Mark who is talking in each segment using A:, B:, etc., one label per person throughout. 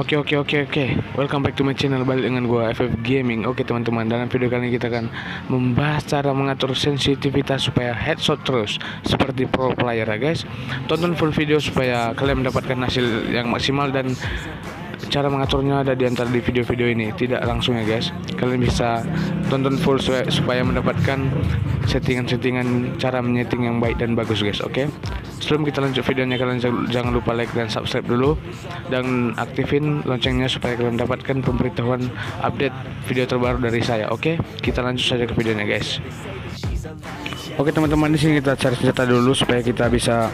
A: Oke. Welcome back to my channel, balik dengan gua FF Gaming. Oke teman-teman, dalam video kali ini kita akan membahas cara mengatur sensitivitas supaya headshot terus seperti pro player ya guys. Tonton full video supaya kalian mendapatkan hasil yang maksimal, dan cara mengaturnya ada di antara di video-video ini, tidak langsung ya guys. Kalian bisa tonton full supaya mendapatkan settingan cara menyeting yang baik dan bagus guys. Oke. Sebelum kita lanjut videonya, kalian jangan lupa like dan subscribe dulu, dan aktifin loncengnya supaya kalian mendapatkan pemberitahuan update video terbaru dari saya. Oke, kita lanjut saja ke videonya guys. Oke teman-teman, di sini kita cari senjata dulu supaya kita bisa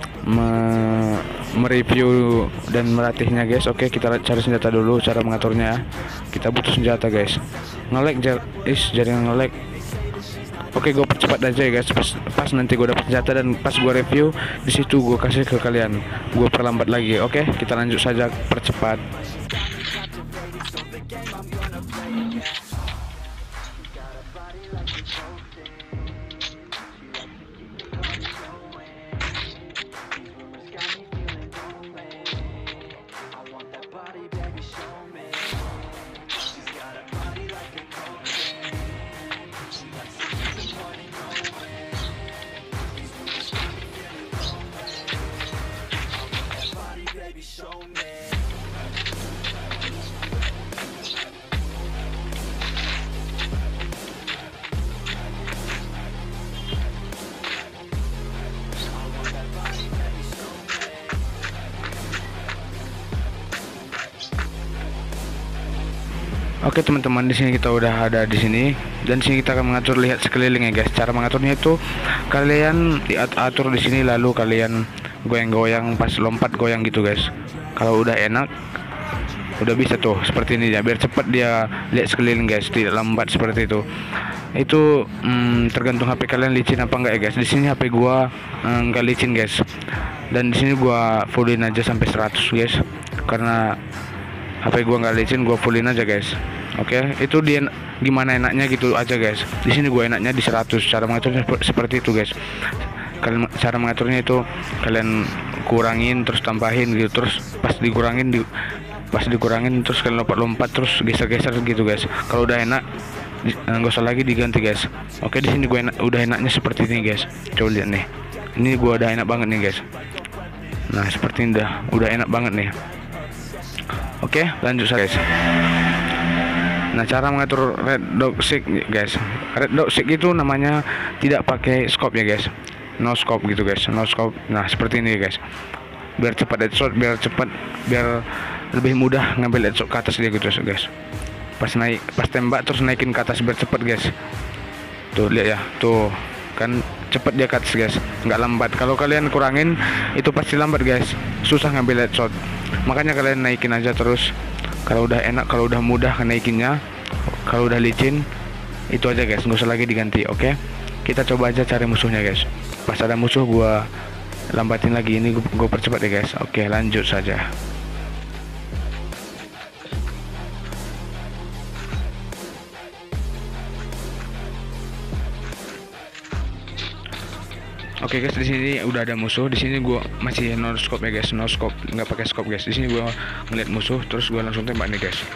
A: mereview dan melatihnya guys. Oke, kita cari senjata dulu, cara mengaturnya. Kita butuh senjata guys. Nge-lag jaringan nge-lag. Oke, gue percepat aja ya guys. Pas nanti gue dapat senjata dan pas gue review di situ gue kasih ke kalian. Gue perlambat lagi. Oke, kita lanjut saja, percepat. Oke teman-teman, di sini kita udah ada di sini, dan sini kita akan mengatur, lihat sekeliling ya guys. Cara mengaturnya itu kalian diatur di sini, lalu kalian goyang-goyang pas lompat, goyang gitu guys. Kalau udah enak, udah bisa tuh seperti ini ya, biar cepat dia lihat sekeliling guys, tidak lambat seperti itu. Itu tergantung HP kalian licin apa enggak ya guys. Di sini HP gua enggak licin guys, dan di sini gua fullin aja sampai 100 guys, karena HP gua nggak licin, gua fullin aja guys. Oke, itu dia gimana enaknya gitu aja guys. Di sini gua enaknya di 100. Cara mengaturnya seperti itu guys. Kalian cara mengaturnya itu kalian kurangin terus tambahin gitu, terus pas dikurangin terus kalian lompat-lompat terus geser-geser gitu guys. Kalau udah enak nggak usah lagi diganti guys. Oke, di sini gua udah enaknya seperti ini guys. Coba lihat nih. Ini gua udah enak banget nih guys. Nah, seperti ini udah enak banget nih. Oke, lanjut saja guys. Nah, cara mengatur red dot sight guys. Red dot sight itu namanya tidak pakai scope ya guys. No scope gitu guys, no scope. Nah, seperti ini guys. Biar cepat headshot, biar lebih mudah ngambil headshot ke atas dia gitu guys. Pas tembak terus naikin ke atas biar cepat guys. Tuh lihat ya, tuh kan cepat dia ke atas guys, nggak lambat. Kalau kalian kurangin itu pasti lambat guys, susah ngambil headshot. Makanya kalian naikin aja terus. Kalau udah enak, kalau udah mudah naikinnya, kalau udah licin itu aja guys, nggak usah lagi diganti. Oke, kita coba aja cari musuhnya guys. Pas ada musuh gua lambatin lagi, ini gua percepat ya guys. Oke, lanjut saja. Oke guys, di sini udah ada musuh. Di sini gua masih no scope ya guys, no scope, nggak pakai scope guys. Di sini gua ngeliat musuh, terus gua langsung tembak nih guys.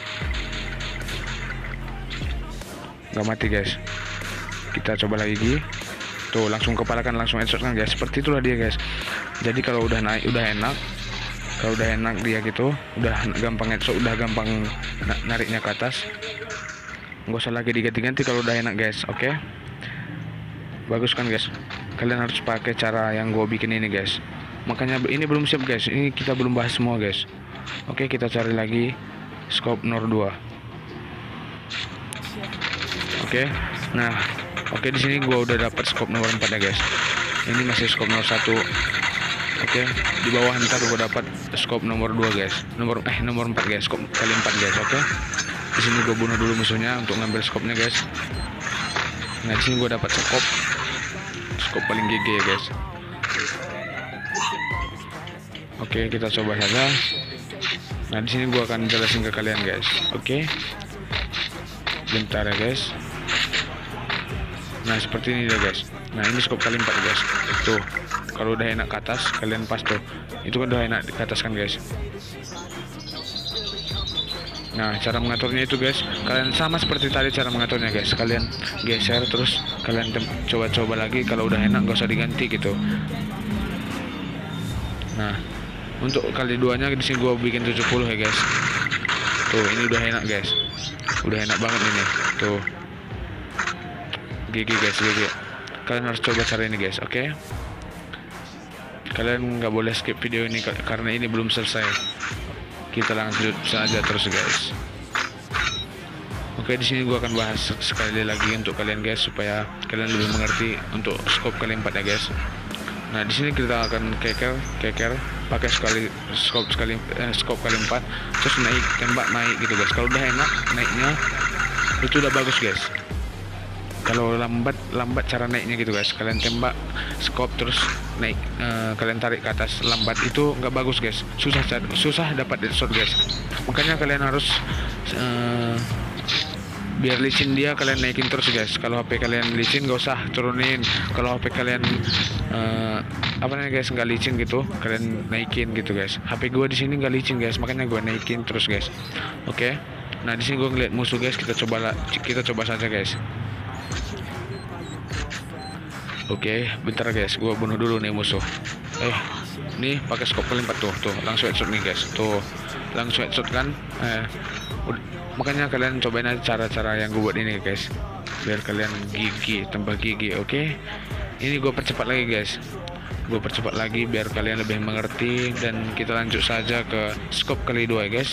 A: Nggak mati guys. Kita coba lagi. Tuh langsung kepalakan, langsung headshot kan guys. Seperti itulah dia guys. Jadi kalau udah naik, udah enak. Kalau udah enak dia gitu, udah gampang headshot, udah gampang nariknya ke atas. Nggak usah lagi diganti-ganti kalau udah enak guys. Oke. Bagus kan guys. Kalian harus pakai cara yang gue bikin ini guys. Makanya ini belum siap guys. Ini kita belum bahas semua guys. Oke, kita cari lagi scope Nor 2. Oke. Nah, oke, di sini gue udah dapat scope nomor 4 ya guys. Ini masih scope nomor 1. Oke, di bawah ntar gue dapat scope nomor 2 guys. Nomor 4 guys, scope kali 4 guys. Oke. Di sini gue bunuh dulu musuhnya untuk ngambil scope-nya guys. Nah, di sini gue dapat scope paling GG ya guys. Oke, kita coba saja. Nah, di sini gua akan jelasin ke kalian guys. Oke, bentar ya guys. Nah, seperti ini ya guys. Nah, ini scope kali 4 guys. Tuh, kalau udah enak ke atas kalian pas tuh. Itu kan udah enak ke atas kan guys. Nah, cara mengaturnya itu guys, kalian sama seperti tadi cara mengaturnya guys. Kalian geser terus kalian coba-coba lagi, kalau udah enak gak usah diganti gitu. Nah, untuk kali duanya di sini gua bikin 70 ya guys. Tuh, ini udah enak guys. Udah enak banget ini. Tuh. GG guys, GG. Kalian harus coba cara ini guys, oke? Kalian nggak boleh skip video ini karena ini belum selesai. Kita lanjut saja terus guys. Oke, di sini gua akan bahas sekali lagi untuk kalian guys supaya kalian lebih mengerti untuk scope kali 4 ya guys. Nah, di sini kita akan keker pakai scope kali 4, terus tembak naik gitu guys. Kalau udah enak naiknya itu udah bagus guys. Kalau lambat cara naiknya gitu guys, kalian tembak scope terus naik, kalian tarik ke atas lambat, itu nggak bagus guys, susah dapat headshot guys. Makanya kalian harus biar licin dia, kalian naikin terus guys. Kalau HP kalian licin nggak usah turunin. Kalau HP kalian apa namanya guys, nggak licin gitu, kalian naikin gitu guys. HP gua di sini nggak licin guys, makanya gua naikin terus guys. Oke. Nah, di sini gua ngeliat musuh guys, kita coba saja guys. Oke, bentar guys, gua bunuh dulu nih musuh. Nih pakai scope kali 4 tuh, langsung headshot nih guys. Tuh, langsung headshot kan. Makanya kalian cobain aja cara-cara yang gue buat ini guys, biar kalian tambah gigi. Oke, ini gue percepat lagi guys, biar kalian lebih mengerti, dan kita lanjut saja ke scope kali 2 guys.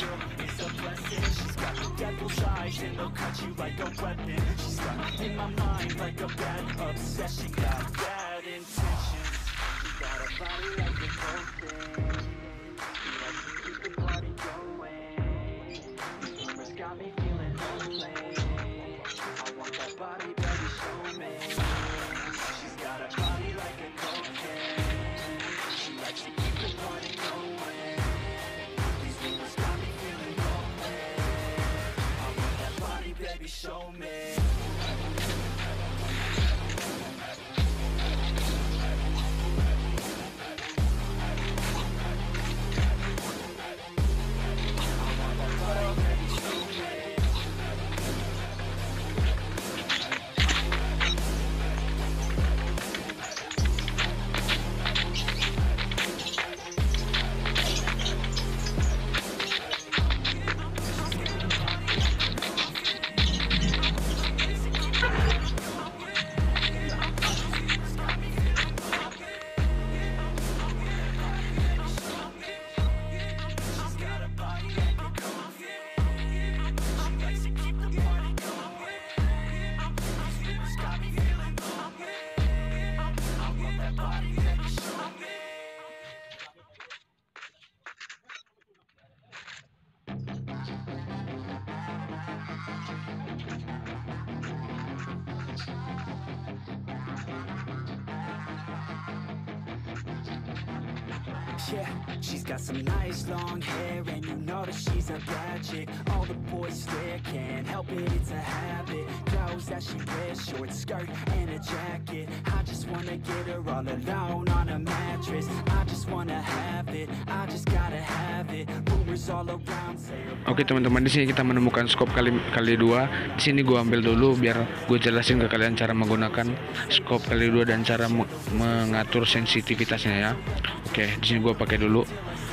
B: Yeah, she's got some nice long hair, and you know that she's a bad chick. All the boys stare, can't help it, it's a habit. Clothes that she wears, short skirt and a jacket. I just wanna get her all alone on a mattress. I just wanna have it, I just gotta have it. Rumors all around say.
A: Oke teman-teman, di sini kita menemukan scope kali 2. Di sini gua ambil dulu biar gue jelasin ke kalian cara menggunakan scope kali 2 dan cara mengatur sensitivitasnya ya. Oke, di sini gua pakai dulu.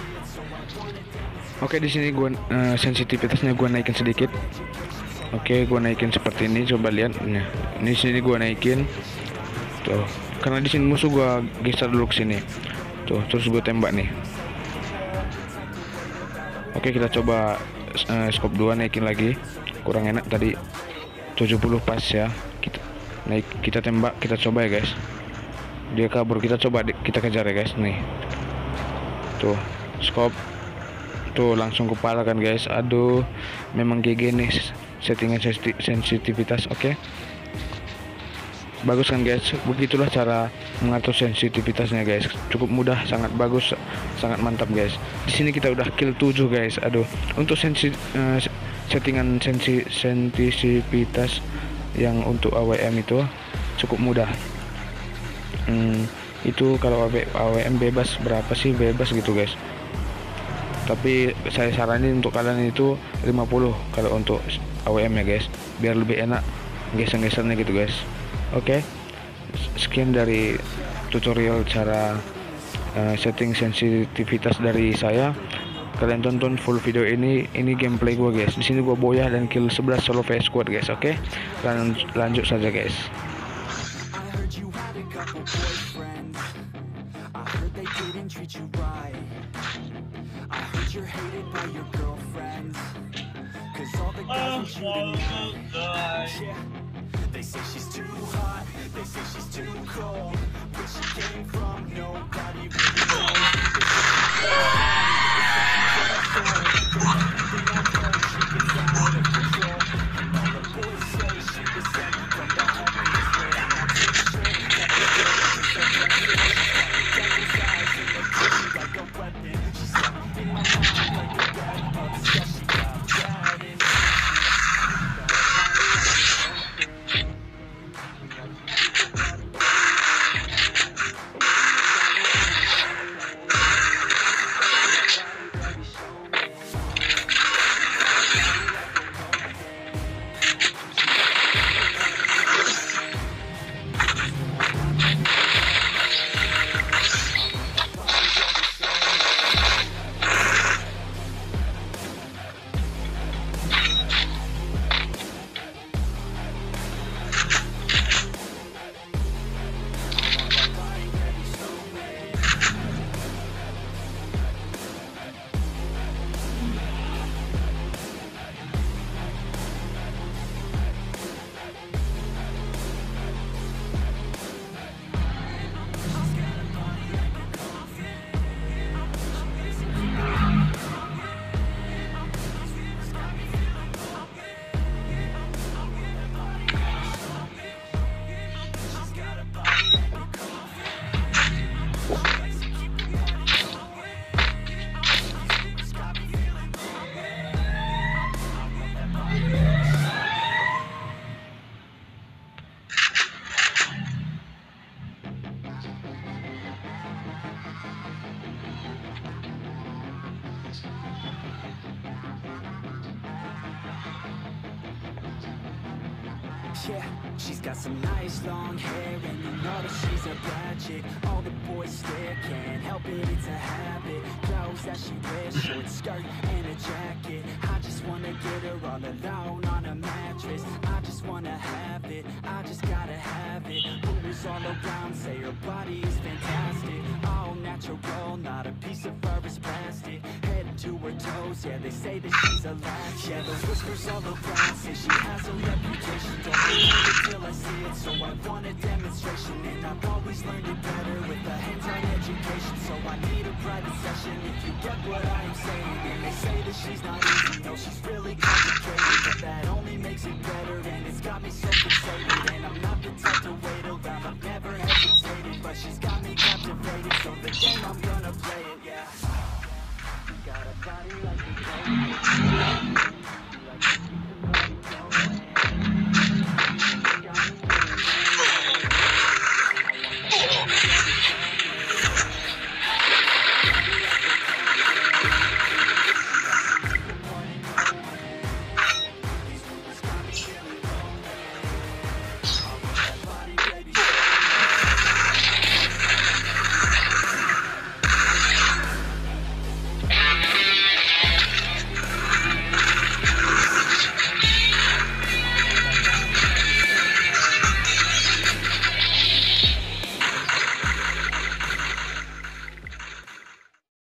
A: Oke, di sini gua sensitivitasnya gua naikin sedikit. Oke, gua naikin seperti ini, coba lihat. Nah, ini sini gua naikin. Tuh, karena di sini musuh gua geser dulu ke sini. Tuh, terus gua tembak nih. Oke, kita coba scope 2 naikin lagi. Kurang enak tadi 70 pas ya. Kita tembak, kita coba ya guys. Dia kabur, kita coba kita kejar ya guys. Nih. Tuh, scope tuh langsung kepala kan guys. Aduh, memang GG nih settingan sensitivitas. Oke. Bagus kan guys. Begitulah cara mengatur sensitivitasnya guys. Cukup mudah, sangat bagus, sangat mantap guys. Di sini kita udah kill 7 guys. Aduh, untuk settingan sensitivitas yang untuk AWM itu cukup mudah. Itu kalau AWM bebas berapa sih, bebas gitu guys. Tapi saya saranin untuk kalian itu 50 kalau untuk AWM ya guys, biar lebih enak geser-gesernya gitu guys. Oke, sekian dari tutorial cara setting sensitivitas dari saya. Kalian tonton full video ini gameplay gua guys. Di sini gua boyah dan kill 11 solo vs squad guys. Oke, lanjut saja guys.
B: I heard you had a couple boyfriends. I heard they didn't treat you right. I heard you're hated by your girlfriends. Cause all the guys want you tonight. Yeah. They say she's too hot, they say she's too cold. Where she came from, nobody really knows. They say she's so she gets out of control. And all the boys say she was sent from the heavens. But I'm not too sure that the girl is so precious. Devil's eyes and they treat me like a weapon. She's stuck in my mind like a bad obsession. She got bad in Yeah, she's got some nice long hair, and you know that she's a bad chick. All the boys stare, can't help it, it's a habit. Clothes that she wears, short skirt and a jacket. I just wanna get her all alone on a mattress. I just wanna have it, I just gotta have it. Rumors all around say her body is fantastic. All natural, not a piece of fur is plastic. Head to her toes, yeah, they say that she's a latch. Yeah, the whispers all around say she has a reputation. Don't believe it till I see it, so I want a demonstration. And I've always learned it better with a hands-on education. So I need a private session if you get what I'm saying. And they say that she's not easy, no, she's real